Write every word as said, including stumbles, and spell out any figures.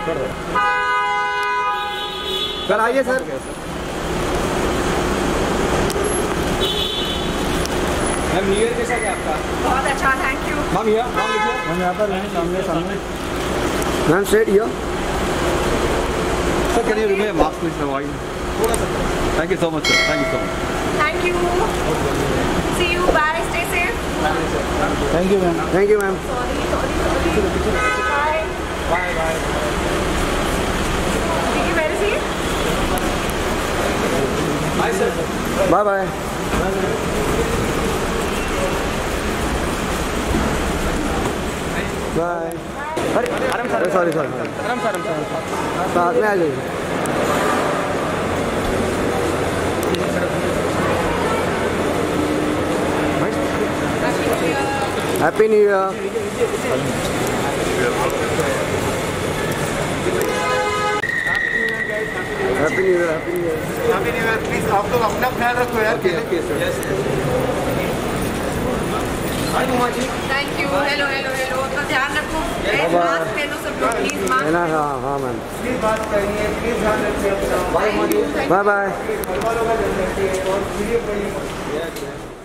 Sir आइए sir. Ma'am new year कैसा क्या आपका? बहुत अच्छा, थैंक यू। मैम यहाँ मैम लिखिए। मैम यहाँ पर सामने सामने ma'am straight here. Sir can you remove mask please avoid थोड़ा सा। Thank you so much sir, thank you so much. Thank you, see you, bye, stay safe. Thank you ma'am. Thank you ma'am. Sorry sorry sorry, bye bye bye. ठीक है, very see. Bye sir. Bye bye. Bye. अरे आराम से sorry sorry आराम से आराम से साथ में आ जाइए। Happy new year. Happy new year. Happy new year. Happy new year. Please आप लोग अपना ख्याल रखो यार। Thank you. Hello hello hello, तो ध्यान रखो, मास्क पहनो सब लोग, प्लीज मास्क। हाँ हाँ मैम। प्लीज बात करिए, प्लीज ध्यान रखिए अपना। Bye bye bye. बाय।